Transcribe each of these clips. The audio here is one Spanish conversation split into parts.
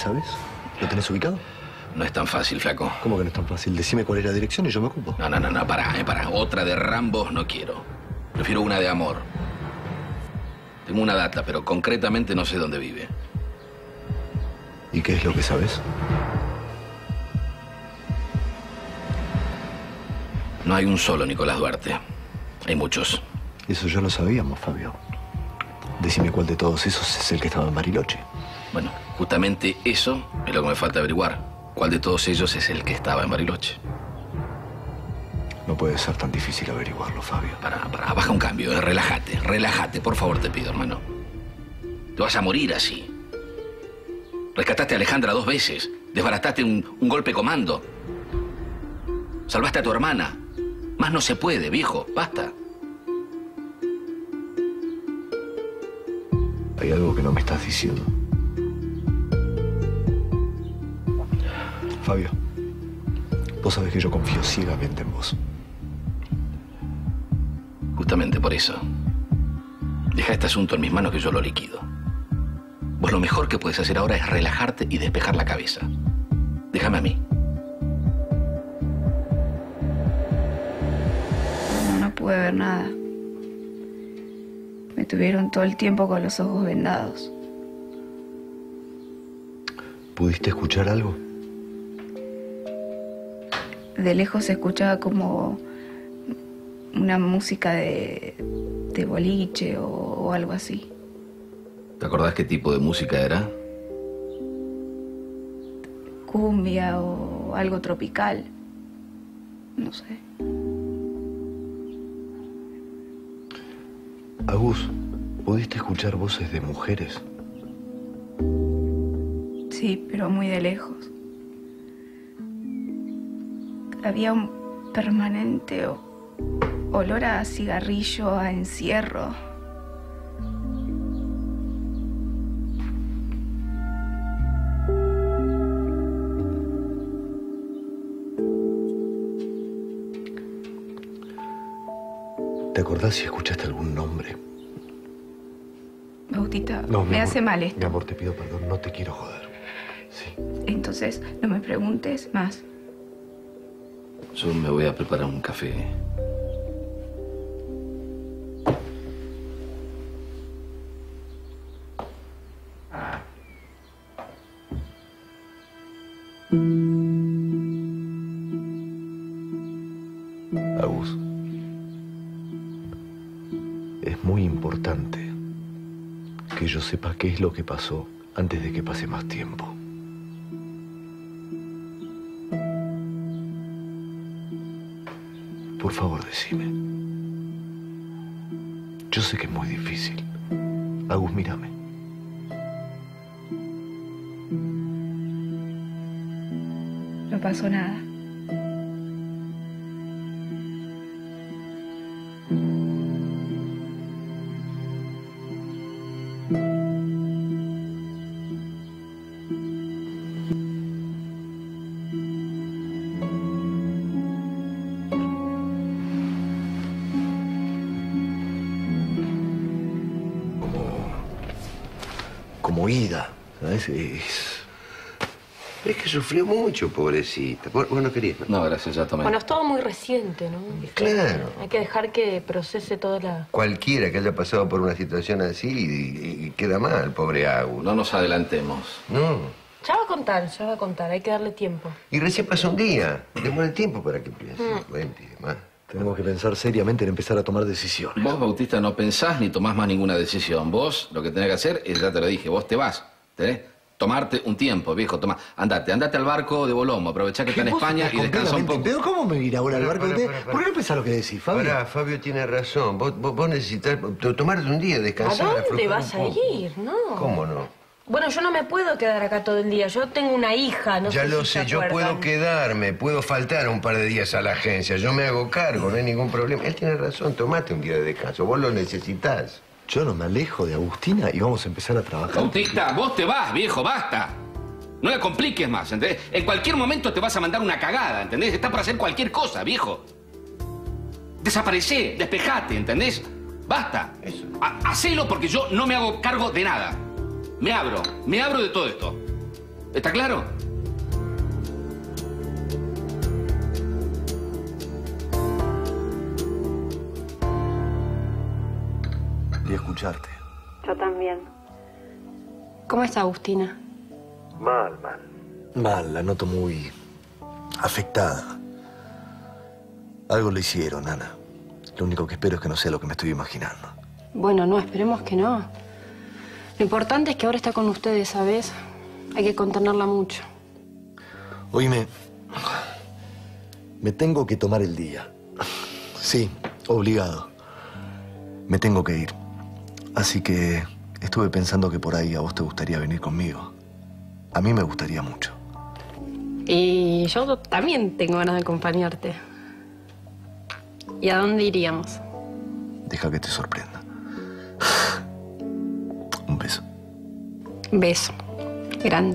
sabes? ¿Lo tenés ubicado? No es tan fácil, flaco. ¿Cómo que no es tan fácil? Decime cuál es la dirección y yo me ocupo. No, pará. Otra de Rambo no quiero. Prefiero una de amor. Tengo una data, pero concretamente no sé dónde vive. ¿Y qué es lo que sabes? No hay un solo Nicolás Duarte. Hay muchos. Eso ya lo sabíamos, Fabio. Decime cuál de todos esos es el que estaba en Bariloche. Bueno, justamente eso es lo que me falta averiguar. ¿Cuál de todos ellos es el que estaba en Bariloche? No puede ser tan difícil averiguarlo, Fabio. Pará, baja un cambio, relájate, por favor te pido, hermano. Te vas a morir así. Rescataste a Alejandra 2 veces, desbarataste un golpe comando. Salvaste a tu hermana. Más no se puede, viejo, basta. Hay algo que no me estás diciendo. Fabio, vos sabés que yo confío ciegamente en vos. Justamente por eso. Deja este asunto en mis manos que yo lo liquido. Vos lo mejor que puedes hacer ahora es relajarte y despejar la cabeza. Déjame a mí. No pude ver nada. Me tuvieron todo el tiempo con los ojos vendados. ¿Pudiste escuchar algo? De lejos se escuchaba como una música de boliche o algo así. ¿Te acordás qué tipo de música era? Cumbia o algo tropical. No sé. Agus, ¿pudiste escuchar voces de mujeres? Sí, pero muy de lejos. Había un permanente olor a cigarrillo, a encierro. ¿Te acordás si escuchaste algún nombre? Bautista, No, me hace mal esto. Mi amor, te pido perdón, no te quiero joder. Sí. Entonces, no me preguntes más. Yo me voy a preparar un café. Agus, es muy importante que yo sepa qué es lo que pasó antes de que pase más tiempo. Por favor, decime. Yo sé que es muy difícil. Agus, mírame. No pasó nada. Como Ida, ¿sabes? Es que sufrió mucho, pobrecita. ¿Vos no querías? No, gracias, ya tomé. Bueno, es todo muy reciente, ¿no? Claro. Hay que dejar que procese toda la... Cualquiera que haya pasado por una situación así y queda mal, pobre Agus. No nos adelantemos. No. Ya va a contar. Hay que darle tiempo. Y recién pasó un día. Demora el tiempo para que piense, cuente y demás. Tenemos que pensar seriamente en empezar a tomar decisiones. Vos, Bautista, no pensás ni tomás más ninguna decisión. Vos lo que tenés que hacer es, ya te lo dije, vos te vas. ¿Tenés? Tomarte un tiempo, viejo. Andate al barco de Bolomo. Aprovechá que está en España y descansa un poco. ¿Pero cómo me ir ahora al barco? ¿Por qué no pensás lo que decís, Fabio? Pará, Fabio tiene razón. Vos necesitas tomarte un día, descansar. ¿A dónde vas a ir? No. ¿Cómo no? Bueno, yo no me puedo quedar acá todo el día. Yo tengo una hija, no sé Ya lo si sé, se yo acuerdan. puedo quedarme, puedo faltar un par de días a la agencia. Yo me hago cargo, no hay ningún problema. Él tiene razón, tomate un día de descanso. Vos lo necesitas. Yo no me alejo de Agustina y vamos a empezar a trabajar. Bautista, vos te vas, viejo, basta. No la compliques más, ¿entendés? En cualquier momento te vas a mandar una cagada, ¿entendés? Está para hacer cualquier cosa, viejo. Desaparecé, despejate, ¿entendés? Basta. Eso. Hacelo porque yo no me hago cargo de nada. Me abro de todo esto. ¿Está claro? Y escucharte. Yo también. ¿Cómo está Agustina? Mal. Mal, la noto muy afectada. Algo le hicieron, Ana. Lo único que espero es que no sea lo que me estoy imaginando. Bueno, no, esperemos que no. Lo importante es que ahora está con ustedes, ¿sabes? Hay que contenerla mucho. Oíme, me tengo que tomar el día. Sí, obligado. Me tengo que ir. Así que estuve pensando que por ahí a vos te gustaría venir conmigo. A mí me gustaría mucho. Y yo también tengo ganas de acompañarte. ¿Y a dónde iríamos? Deja que te sorprenda. Un beso. Beso. Grande.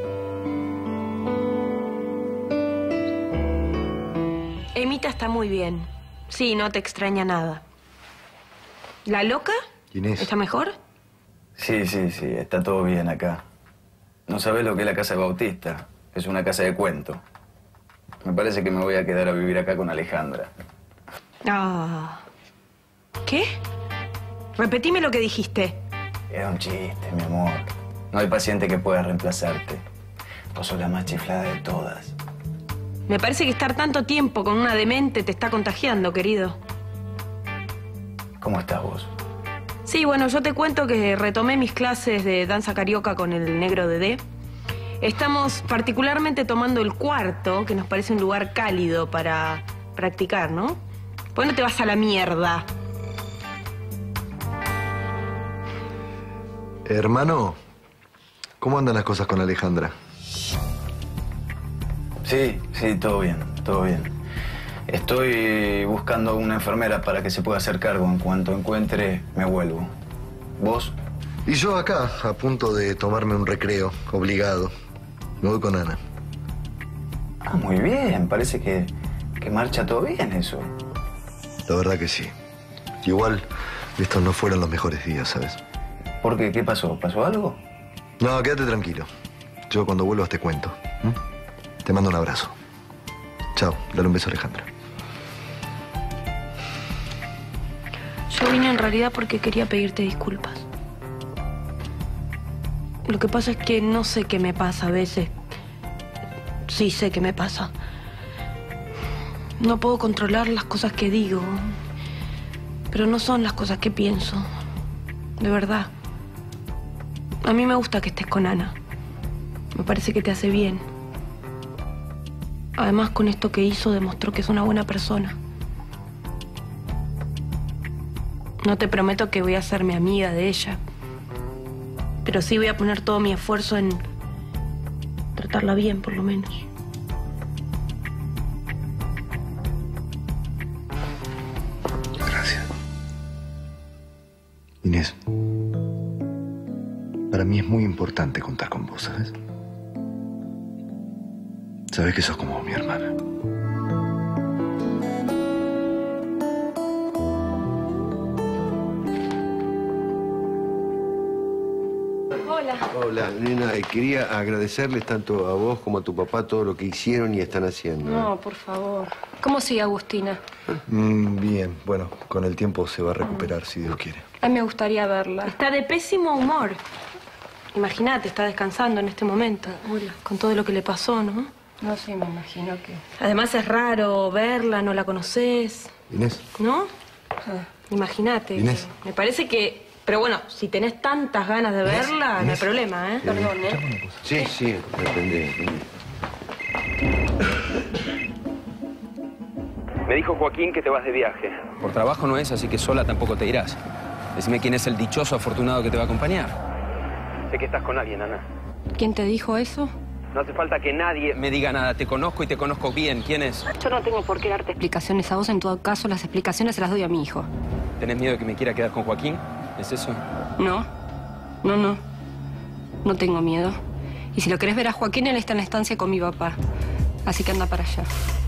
Emita está muy bien. Sí, no te extraña nada. ¿La loca? Inés. ¿Está mejor? Sí, está todo bien acá. No sabés lo que es la casa de Bautista. Es una casa de cuento. Me parece que me voy a quedar a vivir acá con Alejandra. Ah. ¿Qué? Repetime lo que dijiste. Era un chiste, mi amor. No hay paciente que pueda reemplazarte. Vos sos la más chiflada de todas. Me parece que estar tanto tiempo con una demente te está contagiando, querido. ¿Cómo estás vos? Sí, bueno, yo te cuento que retomé mis clases de danza carioca con el negro Dedé. Estamos particularmente tomando el cuarto, que nos parece un lugar cálido para practicar, ¿no? ¿Por qué no te vas a la mierda? Hermano, ¿cómo andan las cosas con Alejandra? Sí, todo bien. Estoy buscando una enfermera para que se pueda hacer cargo. En cuanto encuentre, me vuelvo. ¿Vos? Y yo acá, a punto de tomarme un recreo, obligado. Me voy con Ana. Ah, muy bien. Parece que marcha todo bien eso. La verdad que sí. Igual, estos no fueron los mejores días, ¿sabes? ¿Por qué? ¿Qué pasó? ¿Pasó algo? No, quédate tranquilo. Yo cuando vuelvas te cuento. Te mando un abrazo. Chao. Dale un beso a Alejandra. Yo vine en realidad porque quería pedirte disculpas. Lo que pasa es que no sé qué me pasa a veces. Sí sé qué me pasa. No puedo controlar las cosas que digo. Pero no son las cosas que pienso. De verdad. A mí me gusta que estés con Ana. Me parece que te hace bien. Además, con esto que hizo, demostró que es una buena persona. No te prometo que voy a hacerme amiga de ella. Pero sí voy a poner todo mi esfuerzo en tratarla bien, por lo menos. Gracias. Inés, para mí es muy importante contar con vos, ¿sabes? Sabes que sos como mi hermana. Hola, nena. Quería agradecerles tanto a vos como a tu papá todo lo que hicieron y están haciendo. No, por favor. ¿Cómo sigue Agustina? Bien, bueno, con el tiempo se va a recuperar, si Dios quiere. A mí me gustaría verla. Está de pésimo humor. Imagínate, está descansando en este momento. Con todo lo que le pasó, ¿no? No sé, me imagino que... Además es raro verla, no la conoces. Inés. ¿No? Imagínate. Inés. Me parece que... Pero bueno, si tenés tantas ganas de verla, no hay problema, ¿eh? Perdón, ¿eh? Sí, depende. Me dijo Joaquín que te vas de viaje. Por trabajo no es, así que sola tampoco te irás. Decime quién es el dichoso afortunado que te va a acompañar. Sé que estás con alguien, Ana. ¿Quién te dijo eso? No hace falta que nadie me diga nada. Te conozco y te conozco bien. ¿Quién es? Yo no tengo por qué darte explicaciones a vos. En todo caso, las explicaciones se las doy a mi hijo. ¿Tenés miedo de que me quiera quedar con Joaquín? ¿Es eso? No. No tengo miedo. Y si lo querés ver a Joaquín, él está en la estancia con mi papá. Así que anda para allá.